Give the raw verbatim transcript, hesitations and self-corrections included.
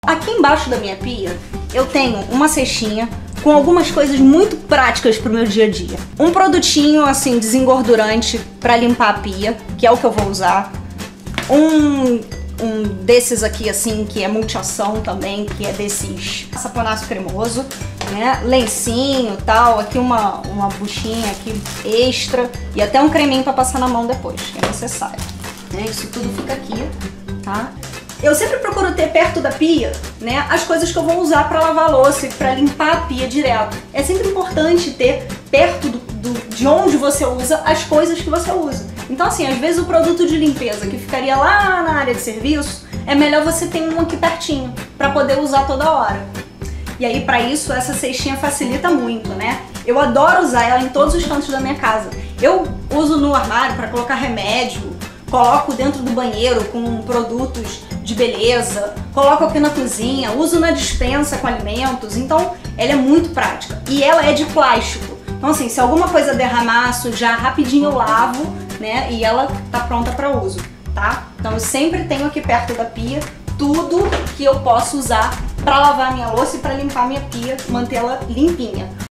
Aqui embaixo da minha pia eu tenho uma cestinha com algumas coisas muito práticas pro meu dia a dia. Um produtinho assim desengordurante para limpar a pia, que é o que eu vou usar. Um, um desses aqui assim que é multiação também, que é desses saponáceo cremoso, né? Lencinho, tal, aqui uma uma buchinha aqui extra e até um creminho para passar na mão depois, que é necessário. Né? Isso tudo fica aqui, tá? Eu sempre procuro ter perto da pia, né, as coisas que eu vou usar para lavar a louça e para limpar a pia direto. É sempre importante ter perto do, do, de onde você usa as coisas que você usa. Então assim, às vezes o produto de limpeza que ficaria lá na área de serviço, é melhor você ter um aqui pertinho, para poder usar toda hora. E aí para isso essa cestinha facilita muito, né? Eu adoro usar ela em todos os cantos da minha casa. Eu uso no armário para colocar remédio, coloco dentro do banheiro com produtos de beleza, coloco aqui na cozinha, uso na despensa com alimentos, então ela é muito prática. E ela é de plástico, então assim, se alguma coisa derramar, sujar, rapidinho eu lavo, né, e ela tá pronta para uso, tá? Então eu sempre tenho aqui perto da pia tudo que eu posso usar para lavar minha louça e para limpar minha pia, mantê-la limpinha.